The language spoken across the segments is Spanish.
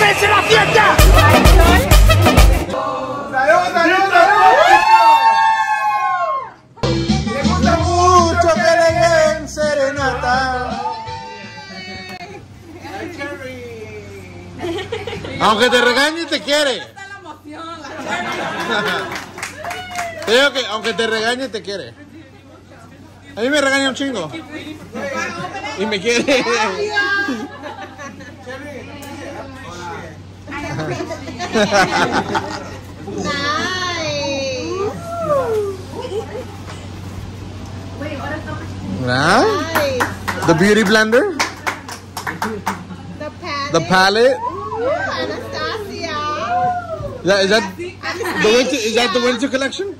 ¡Empiece la fiesta! Me gusta mucho que le den serenata. Aunque te regañe, te quiere. Te digo que aunque te regañe, te quiere. A mí me regaña un chingo. Y me quiere. Nice. The beauty blender. The palette. Anastasia. Is that the winter collection?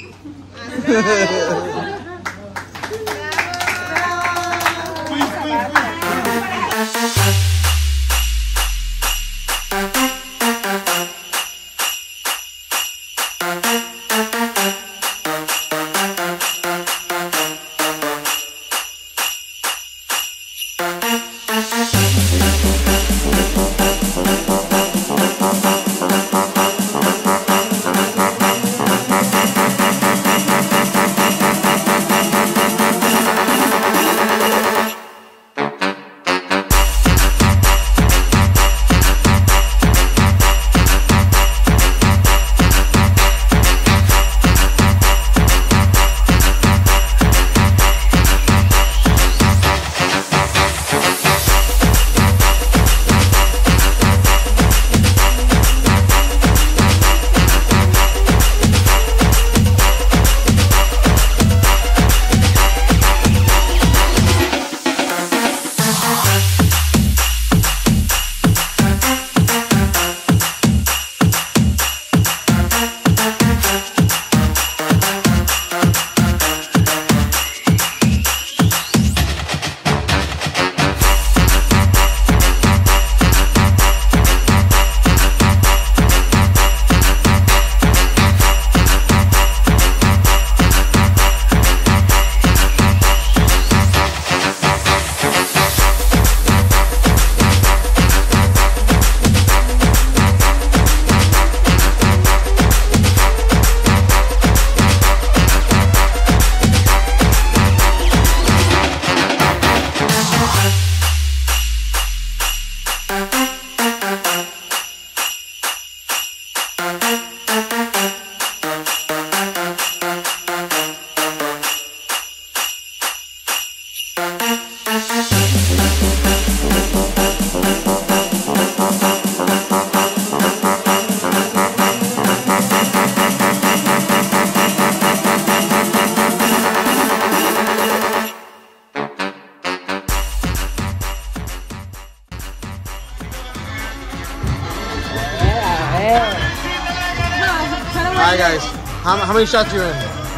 Hi guys, how many shots you in?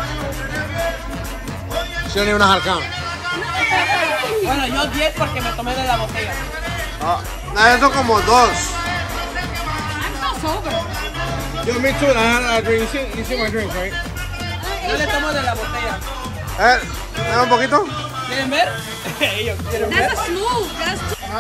She don't even know how to count. Bueno, yo 10 porque me tomé de la botella. Eso como 2. I'm not sober. Yo, me too. I had a drink. You see my drink, right? Yo le tomo de la botella. ¿Me un poquito? ¿Quieren ver? Ellos quieren ver. That's a smooth. That's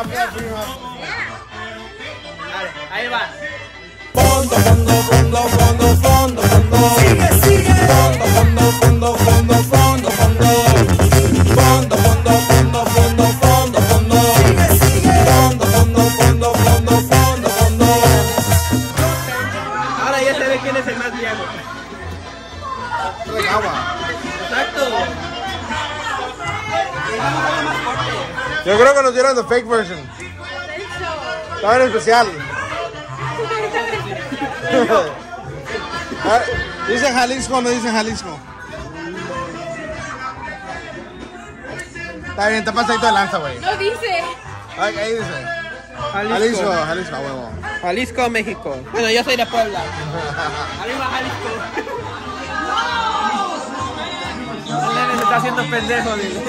Vale, ahí va. Fondo, fondo, fondo, fondo, fondo, fondo. Sigue, sigue. Fondo, fondo, fondo, fondo, fondo, fondo. Fondo, fondo, fondo, fondo, fondo, fondo. Sigue, sigue. Fondo, fondo, fondo, fondo, fondo, fondo. Ahora ya se ve quién es el más viejo. Agua. Exacto. Yo creo que nos dieron the fake version. Estaba en especial. Dice Jalisco, no dice Jalisco. Está bien, te pasadito de lanza, güey. no dice. Ahí dice. Jalisco, Jalisco, huevo. Jalisco, México. Bueno, yo soy de Puebla. Arriba, Jalisco. El nene se está haciendo pendejo.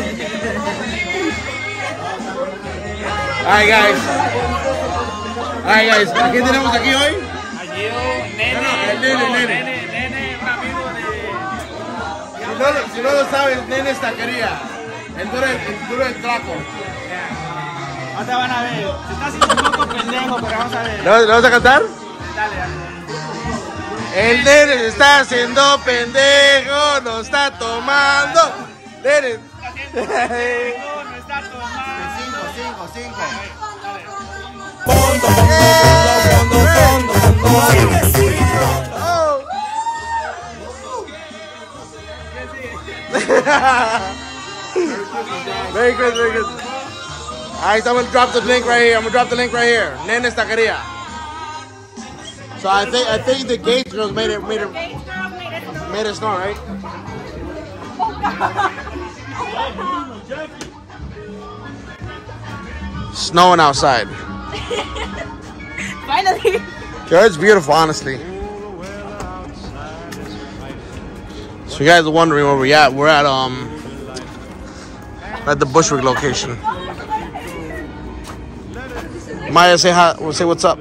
Alright guys, ¿a quién tenemos aquí hoy? Nene, Nene, un amigo de... Si no lo sabes, Nene es taquería. El duro del traco. Ahorita van a ver. Se está haciendo un poco pendejo, pero vamos a ver. ¿Lo vas a cantar? Dale, dale. El nene se está haciendo pendejo, no está tomando. Nene. No está tomando. 5. Fondo, Very good, very good. Alright, so I'm gonna drop the link right here. Nene Taqueria. So I think the Gates girls made it snow, right? Snowing outside. finally. Yeah, it's beautiful, honestly. So you guys are wondering where we're at. We're at the Bushwick location. Maya, say hi. We'll say what's up.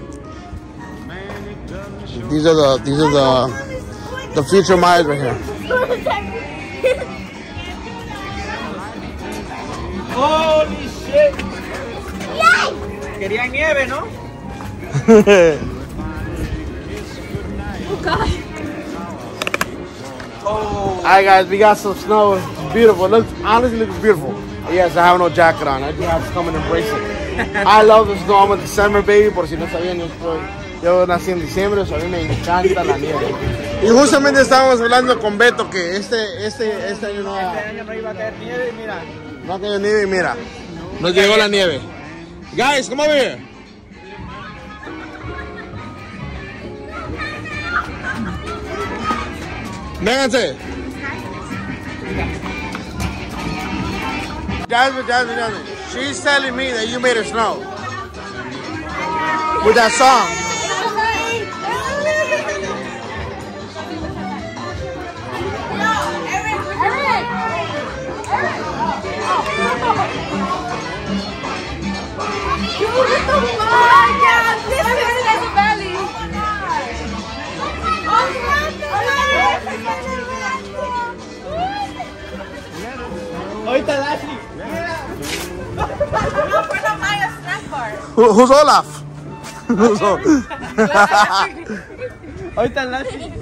These are the future Mayas right here. Holy shit. Quería nieve, ¿no? Alright guys, we got some snow. It's beautiful. Honestly looks beautiful. Yes, I have no jacket on. I just have to come and embrace it. I love the snow. I'm a December baby, por si no sabían, yo nací en diciembre, so a mí me encanta la nieve. Y justamente estábamos hablando con Beto que este año no iba a caer nieve y mira. No ha caído nieve y mira, nos llegó la nieve. Guys, come over here. Vénganse. Jasmine. She's telling me that you made it snow. With that song. Ahorita Lashley. Who's Olaf? Who's Olaf? Ahorita Lashley.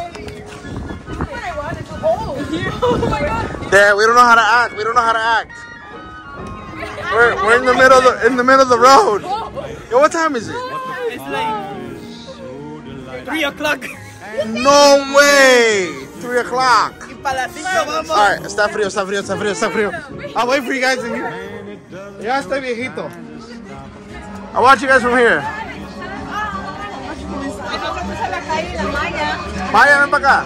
Yeah, we don't know how to act. We're in the middle of the road. Yo, what time is it? It's like 3 o'clock. No way! 3 o'clock. Y para las 5 vamos. Alright, está frío. I'll wait for you guys in here. Ya estoy viejito. I'll watch you guys from here. Maya, ven para acá.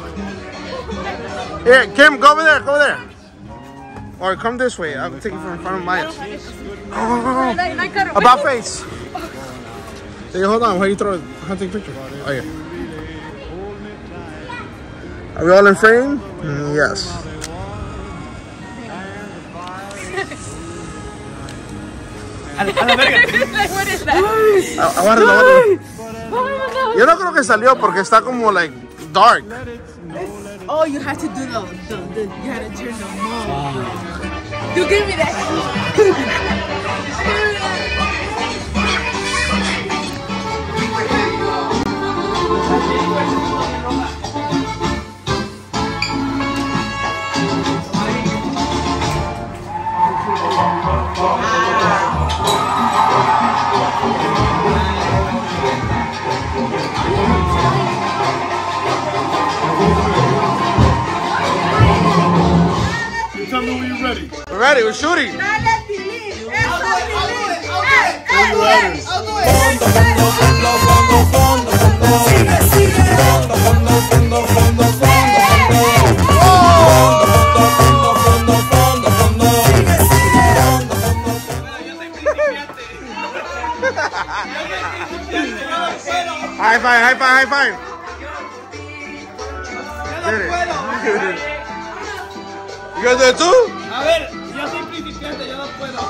Here, Kim, go over there. Or come this way. I'll take you from in front of Maya. Go. About face. Hey, hold on. How do you throw it? How do you take a picture? Oh, yeah. Are we all in frame? Yes. What is that? Aguárdalo. Yo no creo que salió porque está como like dark. Oh, you have to do the you have to turn the mode. You give me that. Tell me when you're ready. We're ready. We're shooting. High five. You guys do it too? A ver, yo soy principiante, yo no puedo.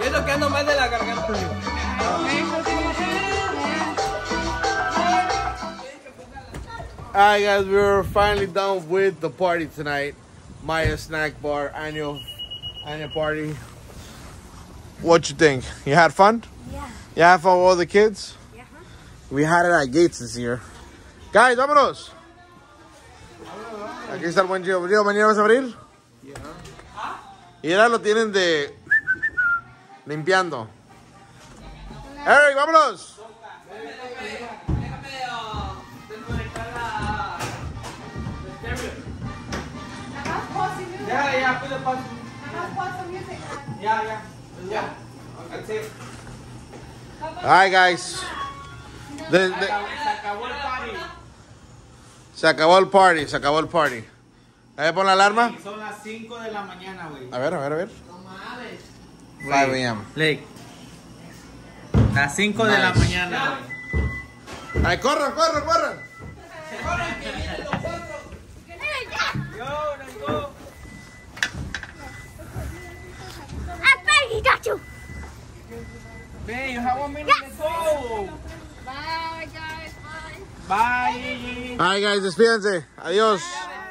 Yo es lo que ando mal de la garganta. Alright guys, we're finally done with the party tonight. Maya Snack Bar annual party. What you think? You had fun? Yeah. You had fun with all the kids? Yeah. We had it at Gates this year. Guys, vámonos. Aquí está el buen Gio. Gio, ¿mañana vas a abrir? Y ahora lo tienen de limpiando. Eric, vámonos. Yeah, put the pause. Yeah. That's it. Alright guys. Se acabó el party. Se acabó el party. ¿Ahí pon la alarma? Son las 5 de la mañana, güey. A ver. No mames. 5 a.m. Lake. Las 5 de la mañana, güey. Ay, corran. He got you. Hey, you have 1 minute to go. Bye, guys. Bye. Bye. Alright guys, despídense. Adiós.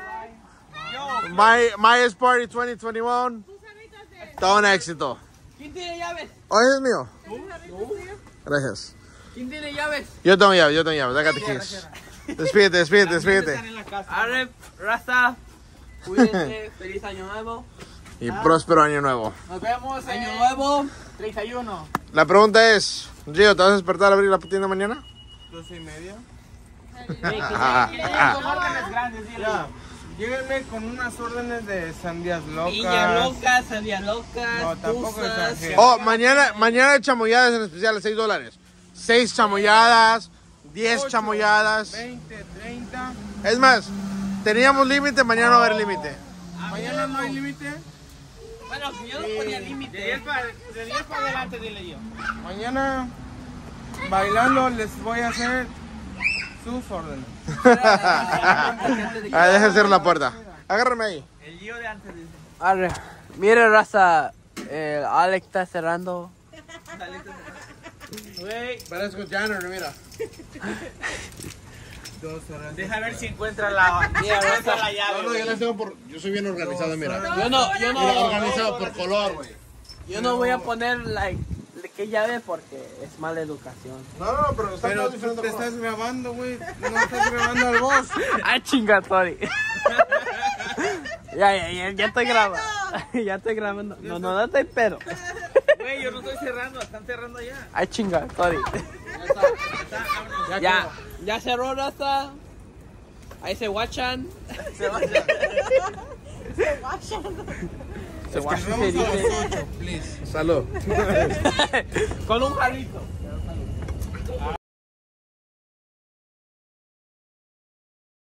Maya's Party 2021. Todo un éxito. ¿Quién tiene llaves? Hoy es mío. Gracias. ¿Quién tiene llaves? Yo tengo llaves. I got the keys. Despídete. Arre, raza. Cuídense. Feliz año nuevo. Y próspero año nuevo. Nos vemos año nuevo. 31. La pregunta es, Gio, ¿te vas a despertar a abrir la tienda mañana? 12:30. Con órdenes grandes, dile. Ya. Lléguenme con unas órdenes de sandías locas. Piña loca, sandía locas, No, tampoco tuzas. exagero. Oh, mañana hay chamoyadas en especial a $6. 6 chamoyadas, 10 chamoyadas. 20, 30. Es más, teníamos límite, mañana no va a haber límite. Mañana no hay límite. Bueno, yo no ponía límite. De 10 para adelante, dile yo. Mañana bailando les voy a hacer sus órdenes. Deja cerrar la puerta. Agárrame ahí. El lío de antes dice. Arre, mire raza, Alex está cerrando. Güey, Parezco Janner, mira. 2 horas. deja ver si encuentra la llave. Yo soy bien organizado, mira. Yo no Organizado por color, güey. yo no voy a poner qué llave porque es mala educación. No, pero está Pero todo tú diferente. te estás grabando, güey. No estás grabando al boss. Ah, chinga, sorry. ya estoy grabando. Ya estoy grabando. No estoy pero. Güey, yo no estoy cerrando, están cerrando ya. Ay, chinga, sorry. Ya cerró raza. Ahí se watchan. Se watchan. Se Vamos a dice. las 8, please. Salud. Con un jarrito.